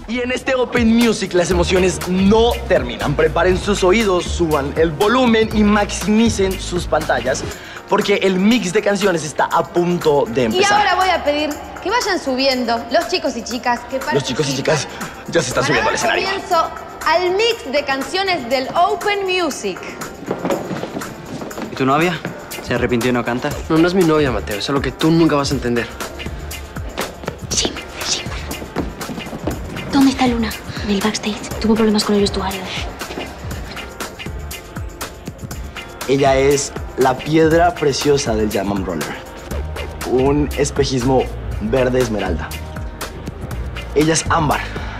Y en este Open Music las emociones no terminan. Preparen sus oídos, suban el volumen y maximicen sus pantallas porque el mix de canciones está a punto de empezar. Y ahora voy a pedir que vayan subiendo los chicos y chicas que participan. Los chicos y chicas ya se están subiendo al escenario. Comienzo al mix de canciones del Open Music. ¿Y tu novia? ¿Se arrepintió y no canta? No, no es mi novia, Mateo. Es algo que tú nunca vas a entender. Jim. ¿Dónde está Luna? En el backstage. Tuvo problemas con el vestuario. Ella es la piedra preciosa del Jam and Roller. Un espejismo verde esmeralda. Ella es Ámbar.